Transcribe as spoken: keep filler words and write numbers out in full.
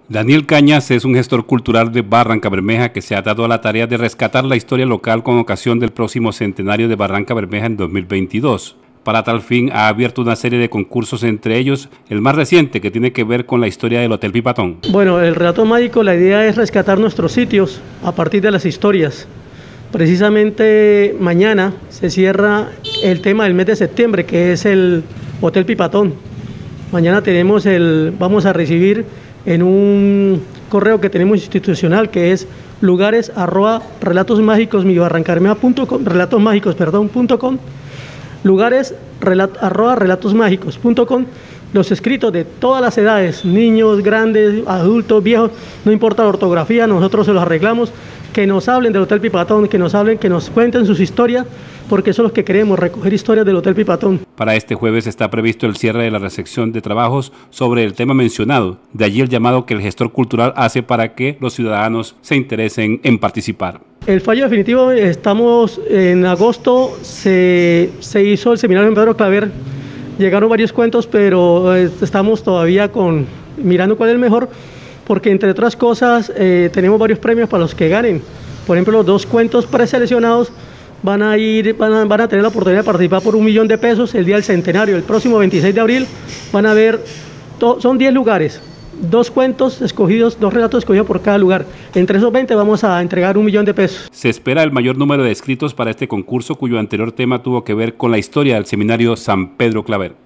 Daniel Cañas es un gestor cultural de Barrancabermeja que se ha dado a la tarea de rescatar la historia local con ocasión del próximo centenario de Barrancabermeja en dos mil veintidós. Para tal fin ha abierto una serie de concursos, entre ellos el más reciente, que tiene que ver con la historia del Hotel Pipatón. Bueno, el relato mágico, la idea es rescatar nuestros sitios a partir de las historias. Precisamente mañana se cierra el tema del mes de septiembre, que es el Hotel Pipatón. Mañana tenemos el, vamos a recibir en un correo que tenemos institucional, que es lugares arroba relatos mágicos mi barrancabermeja punto com, relatos mágicos perdón punto com, lugares relat, arroba relatos mágicos punto com, los escritos de todas las edades, niños, grandes, adultos, viejos, no importa la ortografía, nosotros se los arreglamos, que nos hablen del Hotel Pipatón, que nos hablen, que nos cuenten sus historias, porque eso es lo que queremos, recoger historias del Hotel Pipatón. Para este jueves está previsto el cierre de la recepción de trabajos sobre el tema mencionado, de allí el llamado que el gestor cultural hace para que los ciudadanos se interesen en participar. El fallo definitivo, estamos en agosto, se, se hizo el seminario en Pedro Claver, llegaron varios cuentos, pero estamos todavía con, mirando cuál es el mejor, porque entre otras cosas eh, tenemos varios premios para los que ganen. Por ejemplo, los dos cuentos preseleccionados van a ir, van a, van a tener la oportunidad de participar por un millón de pesos el día del centenario. El próximo veintiséis de abril van a ver, to, son diez lugares, dos cuentos escogidos, dos relatos escogidos por cada lugar. Entre esos veinte vamos a entregar un millón de pesos. Se espera el mayor número de inscritos para este concurso, cuyo anterior tema tuvo que ver con la historia del seminario San Pedro Claver.